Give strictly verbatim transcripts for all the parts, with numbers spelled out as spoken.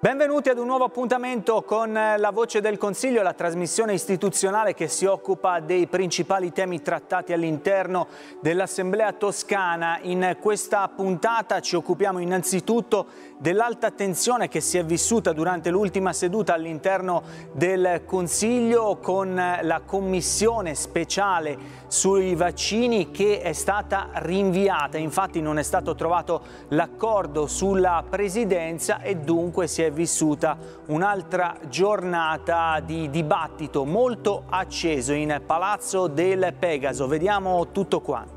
Benvenuti ad un nuovo appuntamento con La Voce del Consiglio, la trasmissione istituzionale che si occupa dei principali temi trattati all'interno dell'Assemblea toscana. In questa puntata ci occupiamo innanzitutto dell'alta tensione che si è vissuta durante l'ultima seduta all'interno del Consiglio con la commissione speciale sui vaccini che è stata rinviata. Infatti non è stato trovato l'accordo sulla presidenza e dunque si è vissuta un'altra giornata di dibattito molto acceso in Palazzo del Pegaso. Vediamo tutto quanto.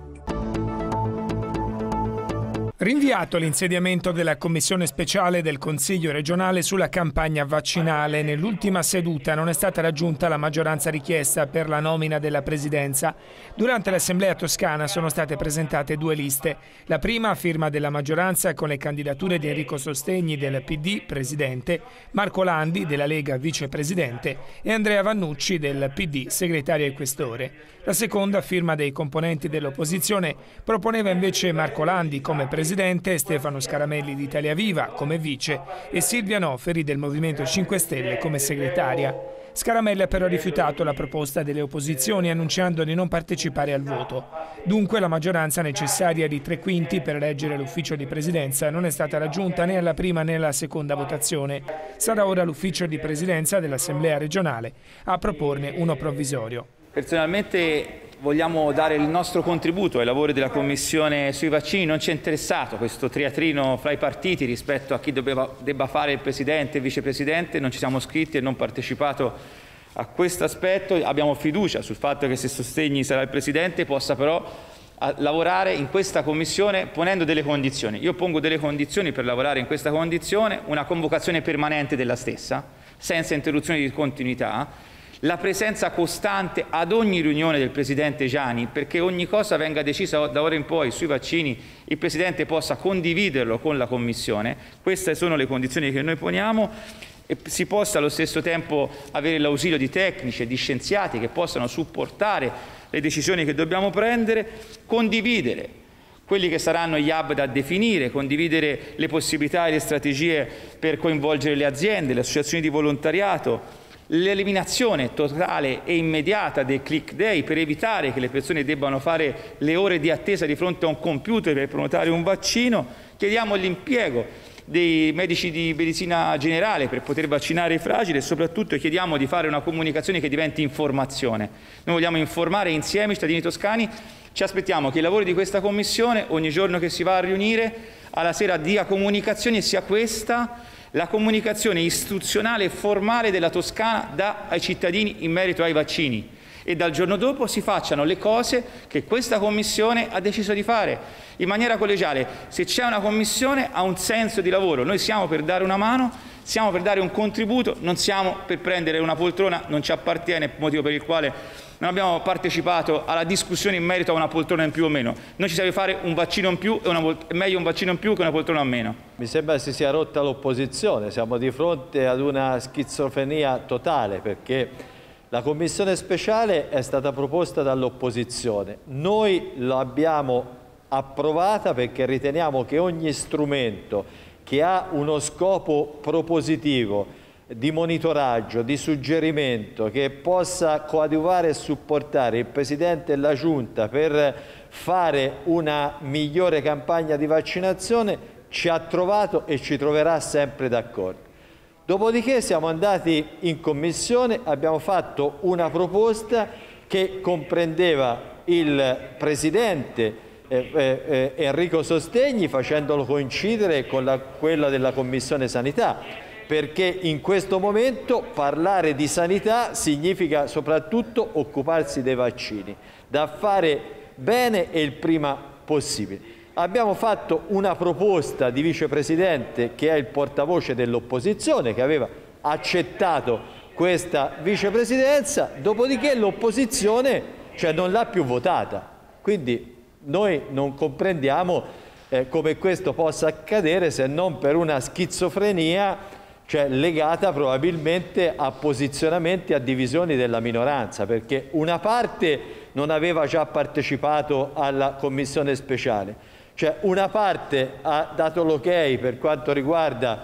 Rinviato l'insediamento della Commissione speciale del Consiglio regionale sulla campagna vaccinale, nell'ultima seduta non è stata raggiunta la maggioranza richiesta per la nomina della presidenza. Durante l'Assemblea toscana sono state presentate due liste. La prima a firma della maggioranza con le candidature di Enrico Sostegni del P D, presidente, Marco Landi della Lega, vicepresidente e Andrea Vannucci del P D, segretario e questore. La seconda, a firma dei componenti dell'opposizione, proponeva invece Marco Landi come presidente Presidente, Stefano Scaramelli di Italia Viva come vice e Silvia Noferi del Movimento cinque Stelle come segretaria. Scaramelli ha però rifiutato la proposta delle opposizioni annunciando di non partecipare al voto. Dunque la maggioranza necessaria di tre quinti per eleggere l'ufficio di presidenza non è stata raggiunta né alla prima né alla seconda votazione. Sarà ora l'ufficio di presidenza dell'Assemblea regionale a proporne uno provvisorio. Personalmente vogliamo dare il nostro contributo ai lavori della Commissione sui vaccini. Non ci è interessato questo triatrino fra i partiti rispetto a chi doveva, debba fare il Presidente e il Vicepresidente. Non ci siamo iscritti e non partecipato a questo aspetto. Abbiamo fiducia sul fatto che se Sostegni sarà il Presidente possa però a lavorare in questa Commissione ponendo delle condizioni. Io pongo delle condizioni per lavorare in questa condizione: una convocazione permanente della stessa, senza interruzioni di continuità, la presenza costante ad ogni riunione del Presidente Giani, perché ogni cosa venga decisa da ora in poi sui vaccini, il Presidente possa condividerlo con la Commissione. Queste sono le condizioni che noi poniamo, e si possa allo stesso tempo avere l'ausilio di tecnici e di scienziati che possano supportare le decisioni che dobbiamo prendere, condividere quelli che saranno gli hub da definire, condividere le possibilità e le strategie per coinvolgere le aziende, le associazioni di volontariato, l'eliminazione totale e immediata del click day per evitare che le persone debbano fare le ore di attesa di fronte a un computer per prenotare un vaccino. Chiediamo l'impiego dei medici di medicina generale per poter vaccinare i fragili e soprattutto chiediamo di fare una comunicazione che diventi informazione. Noi vogliamo informare insieme i cittadini toscani. Ci aspettiamo che i lavori di questa Commissione, ogni giorno che si va a riunire, alla sera dia comunicazioni e sia questa la comunicazione istituzionale e formale della Toscana dà ai cittadini in merito ai vaccini, e dal giorno dopo si facciano le cose che questa Commissione ha deciso di fare in maniera collegiale. Se c'è una Commissione ha un senso di lavoro. Noi siamo per dare una mano, siamo per dare un contributo, non siamo per prendere una poltrona, non ci appartiene, motivo per il quale non abbiamo partecipato alla discussione in merito a una poltrona in più o meno. Noi ci serve fare un vaccino in più, e una, è meglio un vaccino in più che una poltrona in meno. Mi sembra si sia rotta l'opposizione, siamo di fronte ad una schizofrenia totale, perché la Commissione speciale è stata proposta dall'opposizione. Noi l'abbiamo approvata perché riteniamo che ogni strumento che ha uno scopo propositivo, di monitoraggio, di suggerimento, che possa coadiuvare e supportare il Presidente e la Giunta per fare una migliore campagna di vaccinazione, ci ha trovato e ci troverà sempre d'accordo. Dopodiché siamo andati in Commissione, abbiamo fatto una proposta che comprendeva il Presidente eh, eh, Enrico Sostegni, facendolo coincidere con la, quella della Commissione Sanità, perché in questo momento parlare di sanità significa soprattutto occuparsi dei vaccini, da fare bene e il prima possibile. Abbiamo fatto una proposta di vicepresidente che è il portavoce dell'opposizione, che aveva accettato questa vicepresidenza, dopodiché l'opposizione cioè, non l'ha più votata. Quindi noi non comprendiamo eh, come questo possa accadere, se non per una schizofrenia cioè legata probabilmente a posizionamenti, a divisioni della minoranza, perché una parte non aveva già partecipato alla Commissione speciale, cioè una parte ha dato l'ok per quanto riguarda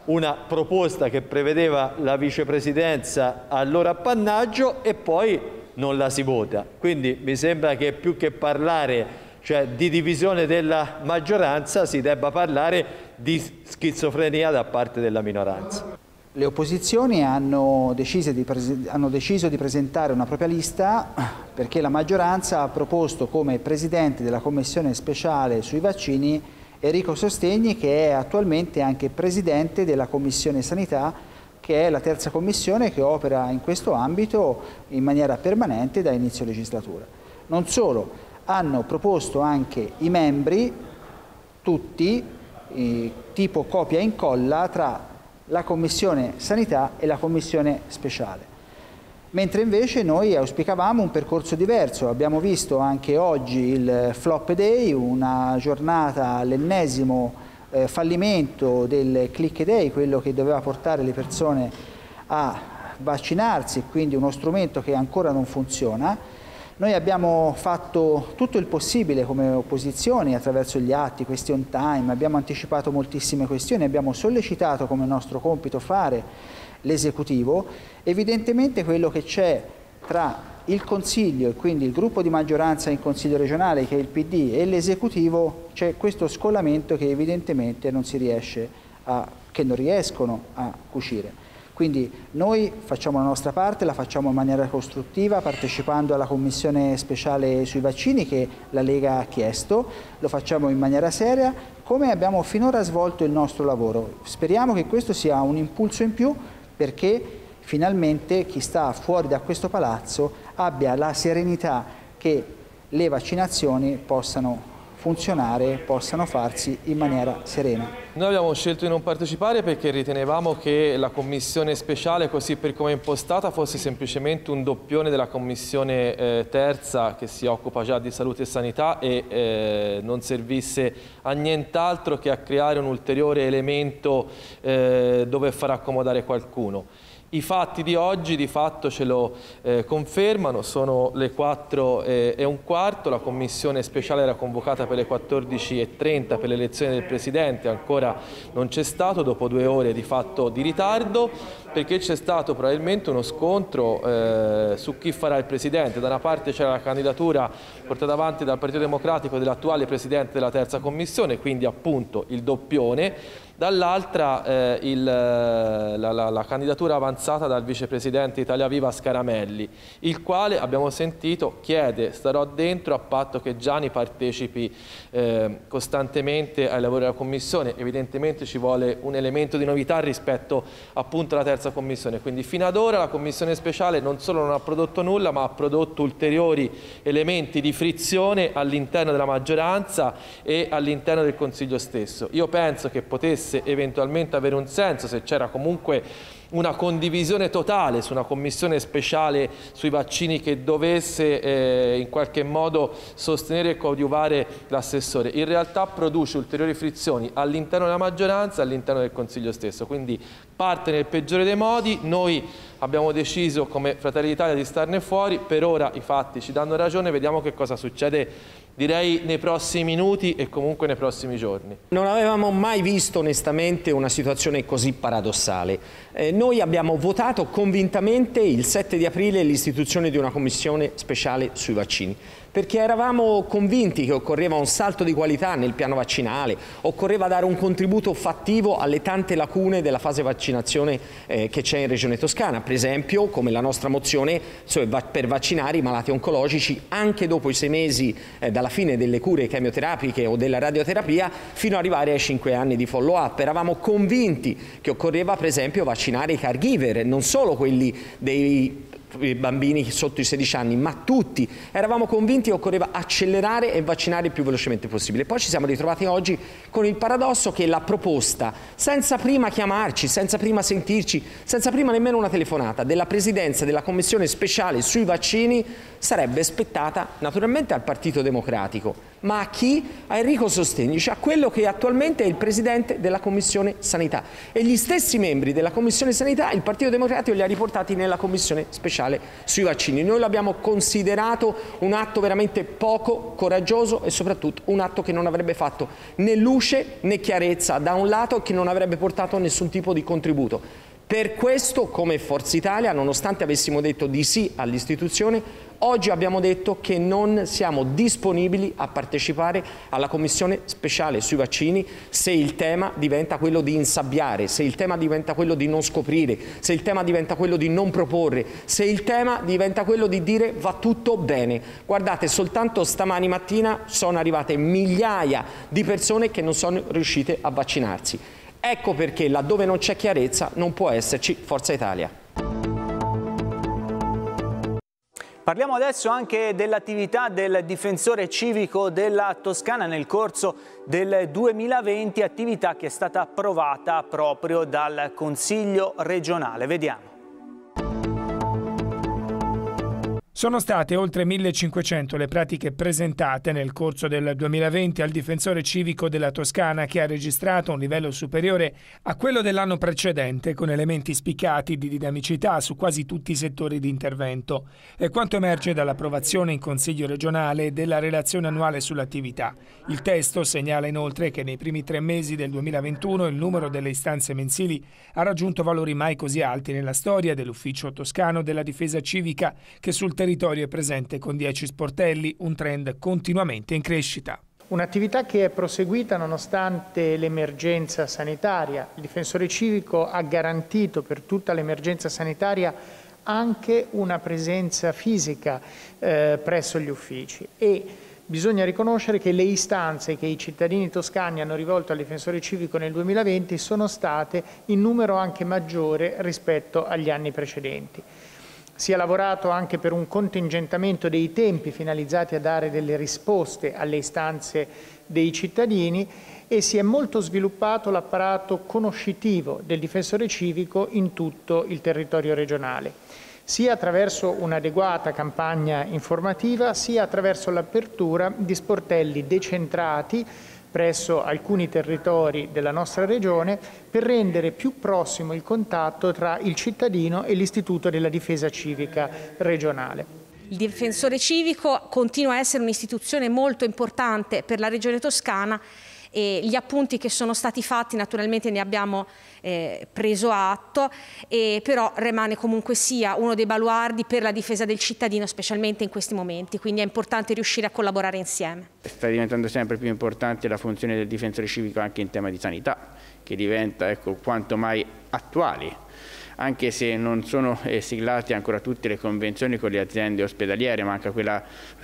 una proposta che prevedeva la vicepresidenza al loro appannaggio e poi non la si vota. Quindi mi sembra che più che parlare cioè di divisione della maggioranza si debba parlare di schizofrenia da parte della minoranza. Le opposizioni hanno deciso, di hanno deciso di presentare una propria lista perché la maggioranza ha proposto come presidente della commissione speciale sui vaccini Enrico Sostegni, che è attualmente anche presidente della commissione sanità, che è la terza commissione che opera in questo ambito in maniera permanente da inizio legislatura. Non solo, hanno proposto anche i membri, tutti, eh, tipo copia e incolla tra la Commissione Sanità e la Commissione Speciale. Mentre invece noi auspicavamo un percorso diverso. Abbiamo visto anche oggi il Flop Day, una giornata, l'ennesimo eh, fallimento del Click Day, quello che doveva portare le persone a vaccinarsi, quindi uno strumento che ancora non funziona. Noi abbiamo fatto tutto il possibile come opposizioni attraverso gli atti, question time, abbiamo anticipato moltissime questioni, abbiamo sollecitato come nostro compito fare l'esecutivo. Evidentemente quello che c'è tra il Consiglio e quindi il gruppo di maggioranza in Consiglio regionale, che è il P D, e l'esecutivo, c'è questo scollamento che evidentemente non si riesce a, che non riescono a cucire. Quindi noi facciamo la nostra parte, la facciamo in maniera costruttiva, partecipando alla commissione speciale sui vaccini che la Lega ha chiesto, lo facciamo in maniera seria, come abbiamo finora svolto il nostro lavoro. Speriamo che questo sia un impulso in più perché finalmente chi sta fuori da questo palazzo abbia la serenità che le vaccinazioni possano funzionare, possano farsi in maniera serena. Noi abbiamo scelto di non partecipare perché ritenevamo che la commissione speciale, così per come è impostata, fosse semplicemente un doppione della commissione eh, terza che si occupa già di salute e sanità e eh, non servisse a nient'altro che a creare un ulteriore elemento eh, dove far accomodare qualcuno. I fatti di oggi di fatto ce lo eh, confermano, sono le quattro e un quarto, la commissione speciale era convocata per le quattordici e trenta per l'elezione del Presidente, ancora non c'è stato dopo due ore di fatto di ritardo, perché c'è stato probabilmente uno scontro eh, su chi farà il Presidente. Da una parte c'era la candidatura portata avanti dal Partito Democratico dell'attuale Presidente della terza commissione, quindi appunto il doppione, dall'altra eh, il, la, la, la candidatura avanzata dal vicepresidente Italia Viva Scaramelli, il quale abbiamo sentito chiede starò dentro a patto che Gianni partecipi eh, costantemente ai lavori della Commissione. Evidentemente ci vuole un elemento di novità rispetto appunto alla terza Commissione, quindi fino ad ora la Commissione speciale non solo non ha prodotto nulla ma ha prodotto ulteriori elementi di frizione all'interno della maggioranza e all'interno del Consiglio stesso. Io penso che potesse eventualmente avere un senso se c'era comunque una condivisione totale su una commissione speciale sui vaccini che dovesse eh, in qualche modo sostenere e coadiuvare l'assessore. In realtà produce ulteriori frizioni all'interno della maggioranza e all'interno del Consiglio stesso, quindi parte nel peggiore dei modi. Noi abbiamo deciso come Fratelli d'Italia di starne fuori, per ora i fatti ci danno ragione, vediamo che cosa succede direi nei prossimi minuti e comunque nei prossimi giorni. Non avevamo mai visto onestamente una situazione così paradossale. Eh, noi abbiamo votato convintamente il sette di aprile l'istituzione di una commissione speciale sui vaccini, perché eravamo convinti che occorreva un salto di qualità nel piano vaccinale, occorreva dare un contributo fattivo alle tante lacune della fase vaccinazione eh, che c'è in Regione Toscana, per esempio come la nostra mozione cioè, per vaccinare i malati oncologici anche dopo i sei mesi eh, dalla fine delle cure chemioterapiche o della radioterapia fino ad arrivare ai cinque anni di follow-up. Eravamo convinti che occorreva per esempio vaccinare i caregiver, non solo quelli dei bambini sotto i sedici anni, ma tutti. Eravamo convinti che occorreva accelerare e vaccinare il più velocemente possibile. Poi ci siamo ritrovati oggi con il paradosso che la proposta, senza prima chiamarci, senza prima sentirci, senza prima nemmeno una telefonata, della Presidenza della Commissione speciale sui vaccini sarebbe spettata naturalmente al Partito Democratico, ma a chi? A Enrico Sostegni, cioè a quello che attualmente è il Presidente della Commissione Sanità. E gli stessi membri della Commissione Sanità il Partito Democratico li ha riportati nella Commissione speciale speciale sui vaccini. Noi l'abbiamo considerato un atto veramente poco coraggioso e soprattutto un atto che non avrebbe fatto né luce né chiarezza da un lato e che non avrebbe portato nessun tipo di contributo. Per questo, come Forza Italia, nonostante avessimo detto di sì all'istituzione, oggi abbiamo detto che non siamo disponibili a partecipare alla Commissione speciale sui vaccini se il tema diventa quello di insabbiare, se il tema diventa quello di non scoprire, se il tema diventa quello di non proporre, se il tema diventa quello di dire va tutto bene. Guardate, soltanto stamani mattina sono arrivate migliaia di persone che non sono riuscite a vaccinarsi. Ecco perché laddove non c'è chiarezza non può esserci Forza Italia. Parliamo adesso anche dell'attività del difensore civico della Toscana nel corso del duemilaventi, attività che è stata approvata proprio dal Consiglio regionale. Vediamo. Sono state oltre millecinquecento le pratiche presentate nel corso del duemilaventi al difensore civico della Toscana, che ha registrato un livello superiore a quello dell'anno precedente, con elementi spiccati di dinamicità su quasi tutti i settori di intervento. È quanto emerge dall'approvazione in Consiglio regionale della relazione annuale sull'attività. Il testo segnala inoltre che nei primi tre mesi del duemilaventuno il numero delle istanze mensili ha raggiunto valori mai così alti nella storia dell'Ufficio Toscano della Difesa Civica, che sul territorio territorio è presente con dieci sportelli, un trend continuamente in crescita. Un'attività che è proseguita nonostante l'emergenza sanitaria. Il difensore civico ha garantito per tutta l'emergenza sanitaria anche una presenza fisica eh, presso gli uffici e bisogna riconoscere che le istanze che i cittadini toscani hanno rivolto al difensore civico nel duemilaventi sono state in numero anche maggiore rispetto agli anni precedenti. Si è lavorato anche per un contingentamento dei tempi finalizzati a dare delle risposte alle istanze dei cittadini e si è molto sviluppato l'apparato conoscitivo del difensore civico in tutto il territorio regionale, sia attraverso un'adeguata campagna informativa, sia attraverso l'apertura di sportelli decentrati presso alcuni territori della nostra regione per rendere più prossimo il contatto tra il cittadino e l'Istituto della Difesa Civica regionale. Il difensore civico continua a essere un'istituzione molto importante per la Regione Toscana e gli appunti che sono stati fatti naturalmente ne abbiamo eh, preso atto, e però rimane comunque sia uno dei baluardi per la difesa del cittadino, specialmente in questi momenti, quindi è importante riuscire a collaborare insieme. Sta diventando sempre più importante la funzione del difensore civico anche in tema di sanità, che diventa ecco, quanto mai attuali, anche se non sono eh, siglate ancora tutte le convenzioni con le aziende ospedaliere, manca quella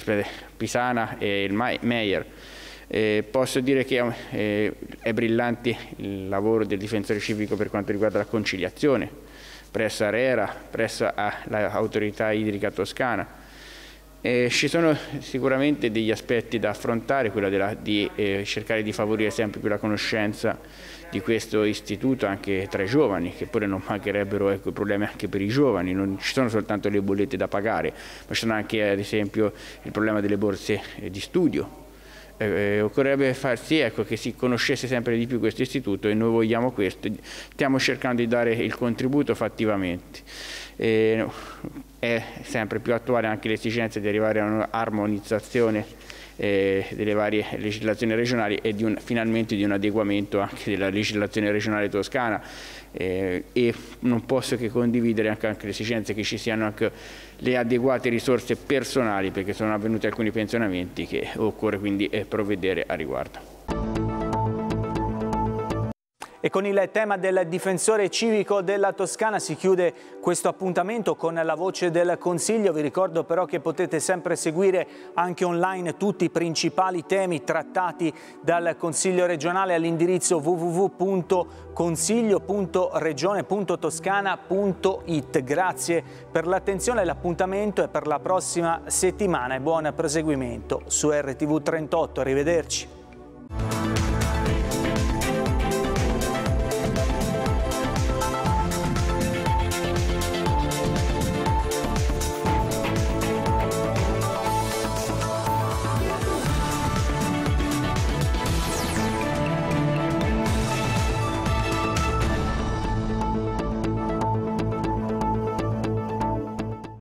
Pisana e il Meyer. Eh, posso dire che eh, è brillante il lavoro del difensore civico per quanto riguarda la conciliazione presso ARERA, presso l'autorità idrica toscana. Eh, ci sono sicuramente degli aspetti da affrontare, quello della, di eh, cercare di favorire sempre più la conoscenza di questo istituto anche tra i giovani, che pure non mancherebbero ecco, problemi anche per i giovani. Non ci sono soltanto le bollette da pagare, ma ci sono anche ad esempio il problema delle borse eh, di studio. Eh, occorrerebbe far sì ecco, che si conoscesse sempre di più questo istituto e noi vogliamo questo, stiamo cercando di dare il contributo fattivamente. Eh, è sempre più attuale anche l'esigenza di arrivare a un'armonizzazione eh, delle varie legislazioni regionali e di un, finalmente di un adeguamento anche della legislazione regionale toscana. Eh, e non posso che condividere anche, anche l'esigenza che ci siano anche le adeguate risorse personali, perché sono avvenuti alcuni pensionamenti che occorre quindi eh, provvedere a riguardo. E con il tema del difensore civico della Toscana si chiude questo appuntamento con la voce del Consiglio. Vi ricordo però che potete sempre seguire anche online tutti i principali temi trattati dal Consiglio regionale all'indirizzo w w w punto consiglio punto regione punto toscana punto it. Grazie per l'attenzione, l'appuntamento è per la prossima settimana e buon proseguimento su R T V trentotto. Arrivederci.